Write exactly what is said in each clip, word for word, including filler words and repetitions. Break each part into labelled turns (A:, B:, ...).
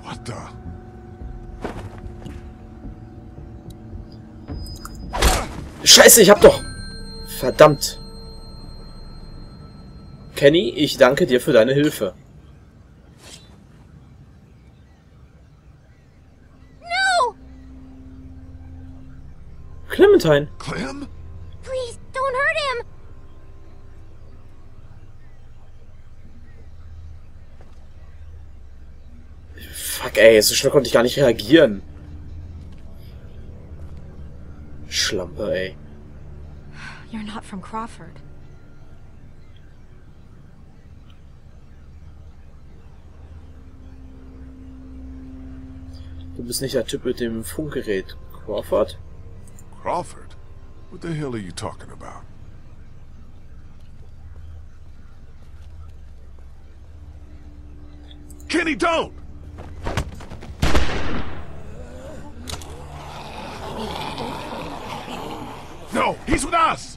A: What the?
B: Scheiße, ich hab doch... Verdammt. Kenny, ich danke dir für deine Hilfe.
C: No!
B: Clementine.
A: Clem?
C: Please, don't hurt him!
B: Fuck, ey, so schnell konnte ich gar nicht reagieren. Schlampe, ey.
D: You're not from Crawford.
B: Du bist nicht der Typ mit dem Funkgerät, Crawford?
A: Crawford? What the hell are you talking about? Kenny, don't! No, he's with us!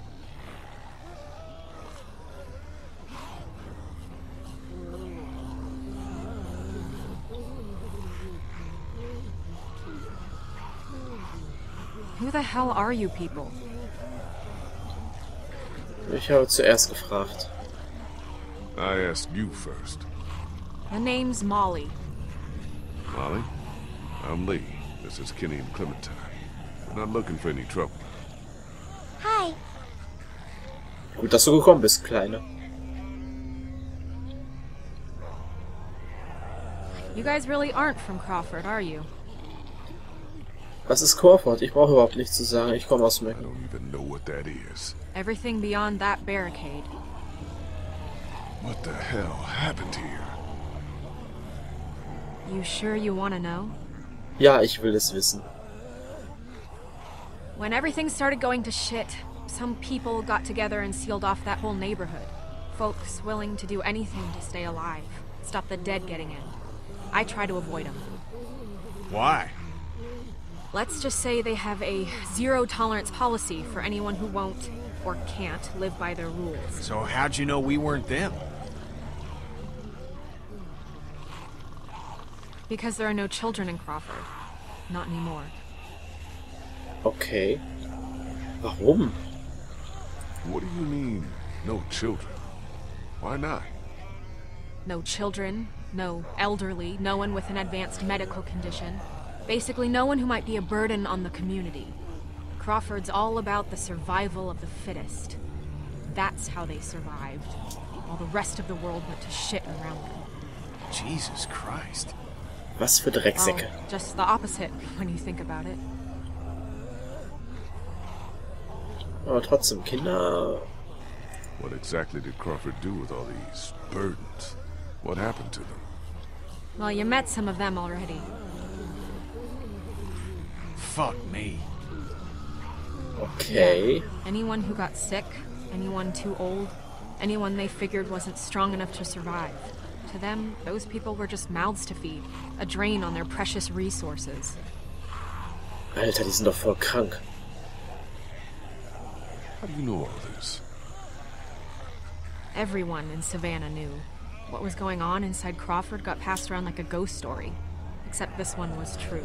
D: Who the hell are you people?
B: Ich habe zuerst gefragt.
A: I asked you first.
D: The name's Molly.
A: Molly? I'm Lee. This is Kenny and Clementine. We're not looking for any trouble.
C: Hi.
B: Gut, dass du gekommen bist, Kleine.
D: You guys really aren't from Crawford, are you?
B: Was ist Crawford? Ich brauche überhaupt nichts zu sagen. Ich komme aus
A: I
B: Mac.
A: don't even know what that is.
D: Everything beyond that barricade.
A: What the hell happened here?
D: You sure you want to know?
B: Ja, ich will es wissen.
D: When everything started going to shit, some people got together and sealed off that whole neighborhood. Folks willing to do anything to stay alive, stop the dead getting in. I try to avoid them.
E: Why?
D: Let's just say they have a zero-tolerance policy for anyone who won't, or can't, live by their rules.
E: So how'd you know we weren't them?
D: Because there are no children in Crawford. Not anymore.
B: Okay. Warum?
A: What do you mean, no children? Why not?
D: No children, no elderly, no one with an advanced medical condition. Basically, no one who might be a burden on the community. Crawford's all about the survival of the fittest. That's how they survived, while the rest of the world went to shit around them.
E: Jesus Christ.
B: Was für Drecksäcke.
D: Well, just the opposite, when you think about it.
B: Aber trotzdem, Kinder...
A: What exactly did Crawford do with all these burdens? What happened to them?
D: Well, you met some of them already.
E: Fuck me.
B: Okay.
D: Yeah. Anyone who got sick, anyone too old, anyone they figured wasn't strong enough to survive. To them, those people were just mouths to feed, a drain on their precious resources.
B: Alter, die sind doch voll krank.
A: How do you know all this?
D: Everyone in Savannah knew. What was going on inside Crawford got passed around like a ghost story. Except this one was true.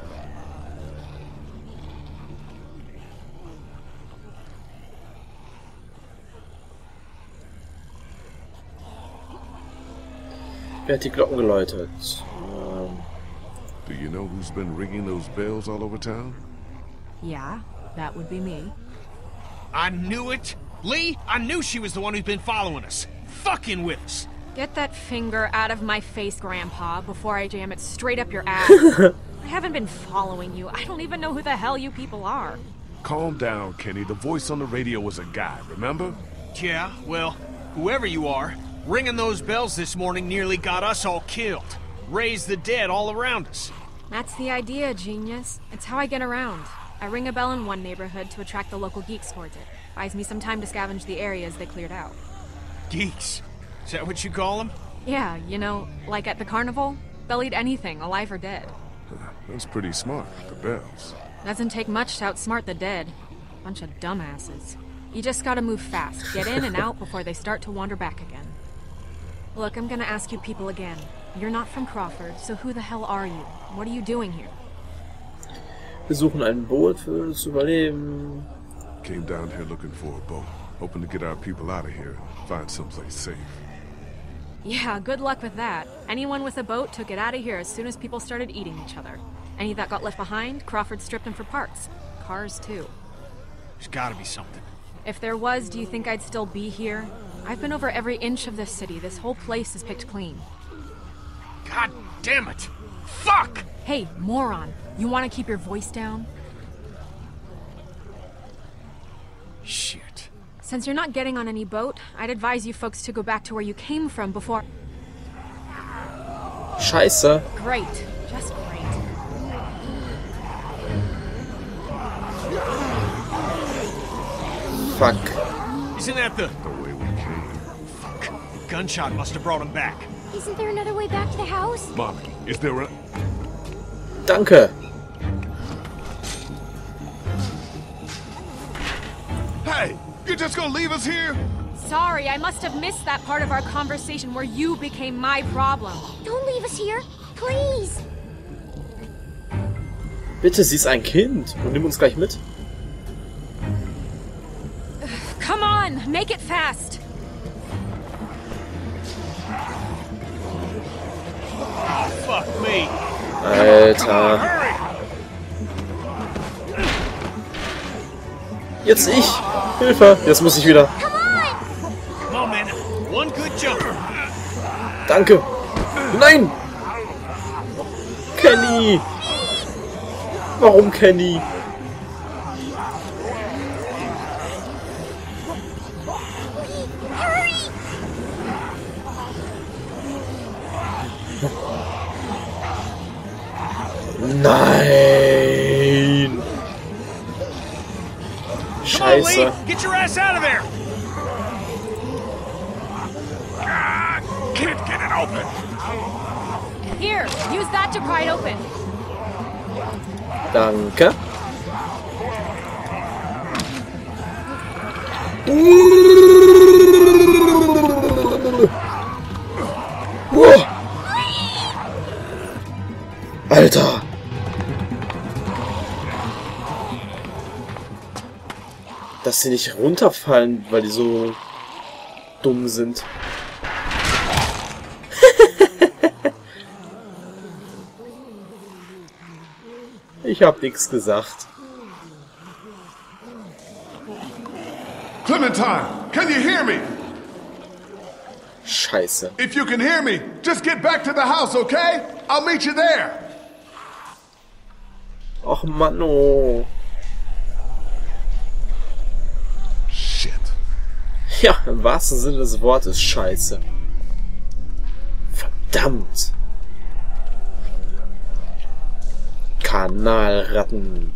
B: Wer hat die Glocken geläutet? Ähm,
A: Do you know who's been ringing those bells all over town?
D: Yeah, that would be me.
E: I knew it! Lee, I knew she was the one who's been following us. Fucking with us.
D: Get that finger out of my face, Grandpa, before I jam it straight up your ass. I haven't been following you. I don't even know who the hell you people are.
A: Calm down, Kenny. The voice on the radio was a guy, remember?
E: Yeah, well, whoever you are, ringing those bells this morning nearly got us all killed. Raised the dead all around us.
D: That's the idea, genius. It's how I get around. I ring a bell in one neighborhood to attract the local geeks towards it. Buys me some time to scavenge the areas they cleared out.
E: Geeks? Is that what you call them?
D: Yeah, you know, like at the carnival? They'll eat anything, alive or dead.
A: That's pretty smart, the bells.
D: Doesn't take much to outsmart the dead. Bunch of dumbasses. You just gotta move fast, get in and out before they start to wander back again. Look, I'm gonna ask you people again. You're not from Crawford, so who the hell are you? What are you doing here?
B: Wir suchen ein Boot für das Überleben.
A: Came down here looking for a boat, hoping to get our people out of here and find someplace safe.
D: Yeah, good luck with that. Anyone with a boat took it out of here as soon as people started eating each other. Any that got left behind, Crawford stripped them for parts. Cars, too.
E: There's gotta be something.
D: If there was, do you think I'd still be here? I've been over every inch of this city. This whole place is picked clean.
E: God damn it! Fuck!
D: Hey, moron. You want to keep your voice down?
E: Shit.
D: Since you're not getting on any boat, I'd advise you folks to go back to where you came from before...
B: Scheiße.
D: Great. Just great.
B: Fuck.
E: Isn't that the...
A: The way we came.
E: Fuck. The gunshot must have brought him back.
C: Isn't there another way back to the house?
A: Molly, is there a...
B: Danke.
A: Hey! You're just gonna leave us here?
D: Sorry, I must have missed that part of our conversation where you became my problem.
C: Don't leave us here. Please.
B: Bitte, sie ist ein Kind. Und nimm uns gleich mit.
D: Come on, make it fast.
E: Oh, fuck me.
B: Alter.
E: Hurry!
B: Jetzt ich. Hilfe. Jetzt muss ich wieder.
C: Come on.
E: Come on, man. One good jump.
B: Danke. Nein. Kenny. Warum Kenny?
C: Hurry.
B: Nein.
E: Come on, Lee.
B: Scheiße.
E: Get your ass out of there. Ah, can't get it open.
D: Here, use that to pry it open.
B: Danke. Wow. Alter. Dass sie nicht runterfallen, weil die so dumm sind. Ich hab nichts gesagt.
A: Clementine, can you hear me?
B: Scheiße.
A: If you can hear me, just get back to the house, okay? I'll meet you there.
B: Och Mann, oh.
A: Shit.
B: Ja, im wahrsten Sinne des Wortes scheiße. Verdammt. Kanalratten.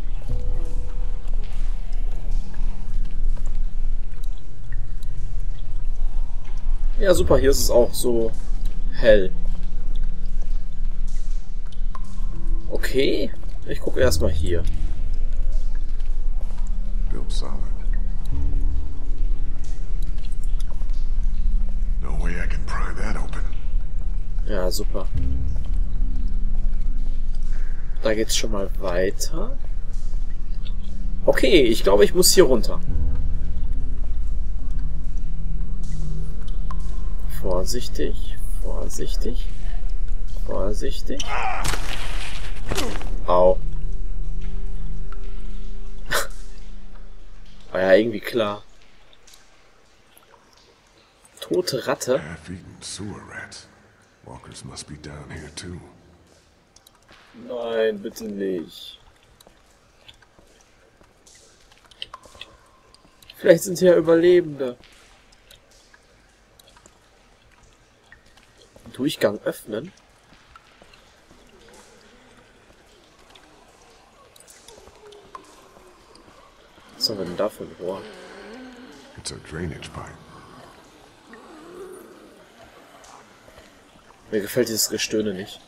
B: Ja, super, hier ist es auch so hell. Okay, ich gucke erstmal hier.
A: Built solid. No way I can pry that open.
B: Ja, super. Da geht's schon mal weiter. Okay, ich glaube, ich muss hier runter. Vorsichtig, vorsichtig, vorsichtig. Au. War ja irgendwie klar. Tote Ratte?
A: Half-eaten sewer rats. Walkers must be down here too.
B: Nein, bitte nicht. Vielleicht sind hier Überlebende. Durchgang öffnen. Was haben wir denn da für ein Rohr?
A: It's a drainage pipe.
B: Mir gefällt dieses Gestöhne nicht.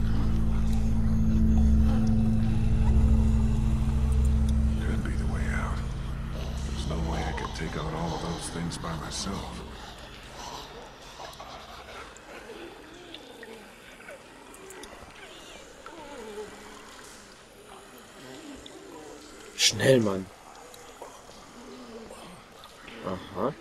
A: Could be the way out. take on all of those things by myself.
B: Schnell, Mann. Aha.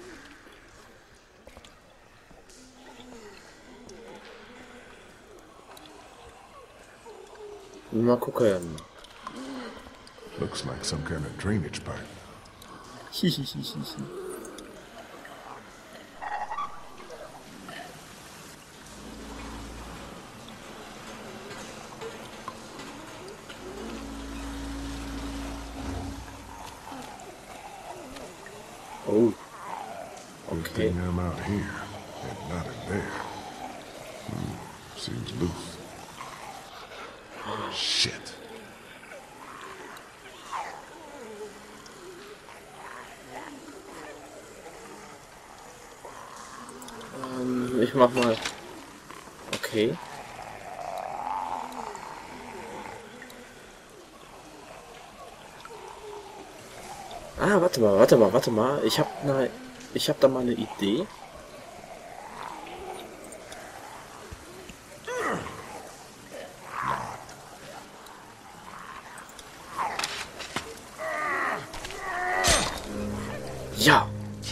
B: Mal gucken.
A: Looks like some kind of drainage pipe.
B: Oh.
A: Good
B: Okay.
A: thing I'm out here and not in there. Hmm, seems loose. Shit.
B: Ähm, ich mach mal. Okay. Ah, warte mal, warte mal, warte mal. Ich hab ne, ich hab da mal eine Idee. Ja.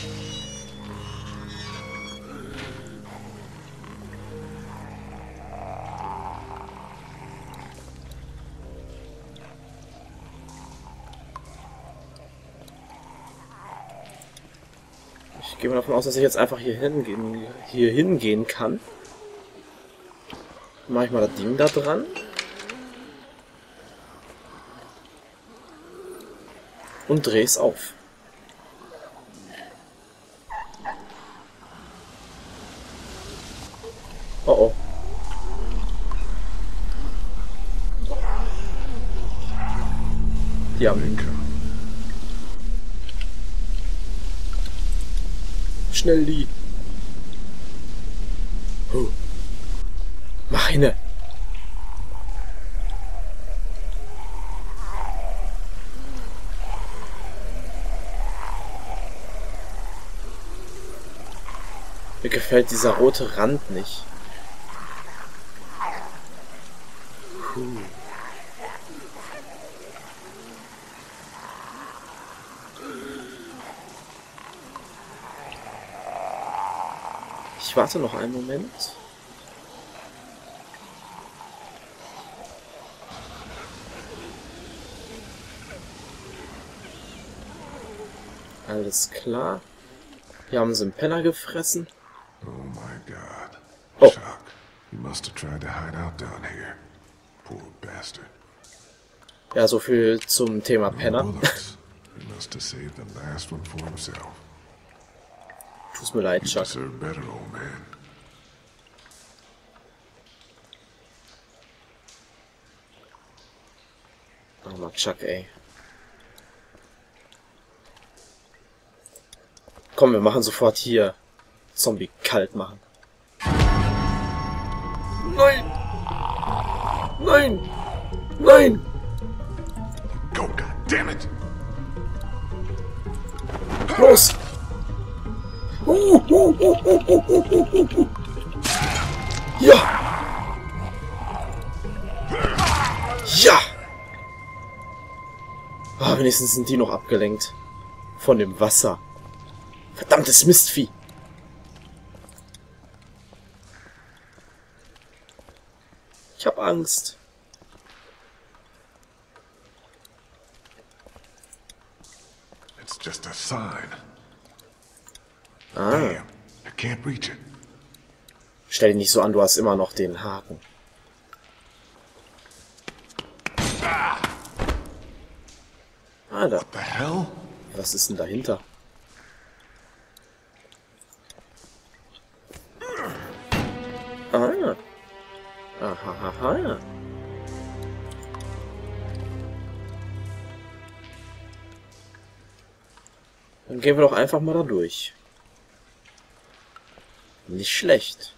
B: Ich gehe mal davon aus, dass ich jetzt einfach hier hingehen, hier hingehen kann. Mache ich mal das Ding da dran. Und drehe es auf. Oh oh. Ja. Schnell die. Huh. Meine. Mir gefällt dieser rote Rand nicht. Puh. Ich warte noch einen Moment. Alles klar. Hier haben sie einen Penner gefressen.
A: Oh my God.
B: Oh.
A: Chuck, he must have tried to hide out down here. Poor bastard.
B: Ja, so viel zum Thema
A: No
B: Penner.
A: bullets. He must have saved the last one for himself.
B: Tut mir leid,
A: You
B: Chuck.
A: deserve better, old man.
B: Armer Chuck, ey. Komm, wir machen sofort hier Zombie kalt machen. Nein! Nein! Nein!
A: Go, goddammit!
B: Los! Uh, uh, uh, uh, uh, uh, uh, uh. Ja! Ja! Ah, wenigstens sind die noch abgelenkt. Von dem Wasser. Verdammtes Mistvieh! Ich hab Angst.
A: It's just a sign.
B: Ah.
A: Damn, I can't reach it.
B: Stell dich nicht so an, du hast immer noch den Haken. Alter,
A: The hell?
B: was ist denn dahinter? Ah. Aha, aha. Dann gehen wir doch einfach mal da durch. Nicht schlecht.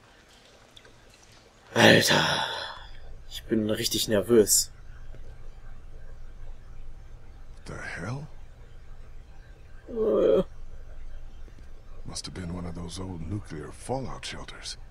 B: Alter. Ich bin richtig nervös.
A: The hell?
B: Äh,
A: Must have been one of those old nuclear fallout shelters.